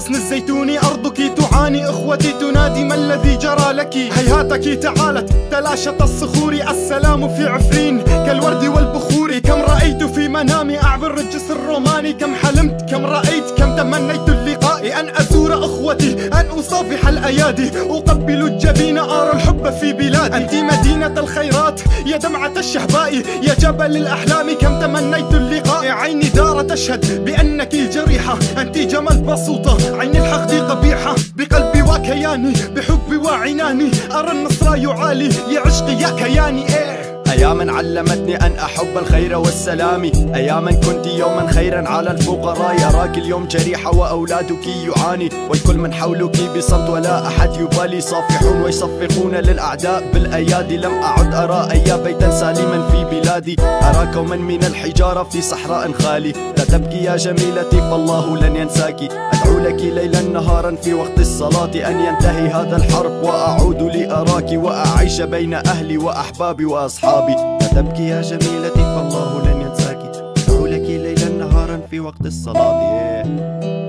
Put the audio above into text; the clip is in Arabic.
الغصن الزيتوني أرضك تعاني، إخوتي تنادي ما الذي جرى لك؟ هيهاتك تعالت تلاشت الصخور، السلام في عفرين كالورد والبخور. كم رأيت في منامي أعبر الجسر الروماني، كم حلمت كم رأيت كم تمنيت اللقاء، أن أزور أخوتي أن أصافح الأيادي، أقبل الجبين أرى الحب في بلادي. أنت مدينة الخيرات يا دمعة الشهباء، يا جبل الأحلام كم تمنيت اللقاء. عيني دار تشهد بأنك جريحة، أنت جمال بسيطة عين الحقد قبيحة، بقلبي وكياني بحبي وعناني، أرى النصر يعالي يا عشقي يا كياني. أياما علمتني أن أحب الخير والسلام، أياما كنت يوما خيرا على الفقراء. أراك اليوم جريحة وأولادك يعاني، والكل من حولك بصمت ولا أحد يبالي. يصافحون ويصفقون للأعداء بالأيادي، لم أعد أرى أي بيتا سالما في بلادي. أرى كوما من الحجارة في صحراء خالي، لا تبكي يا جميلتي فالله لن ينساك. أدعو لك ليلا نهارا في وقت الصلاة، أن ينتهي هذا الحرب وأعود لأراك، وأعيش بين أهلي وأحبابي وأصحابي. لا تبكي يا جميلتي فالله لن ينساك، أدعو لك ليلا نهارا في وقت الصلاة.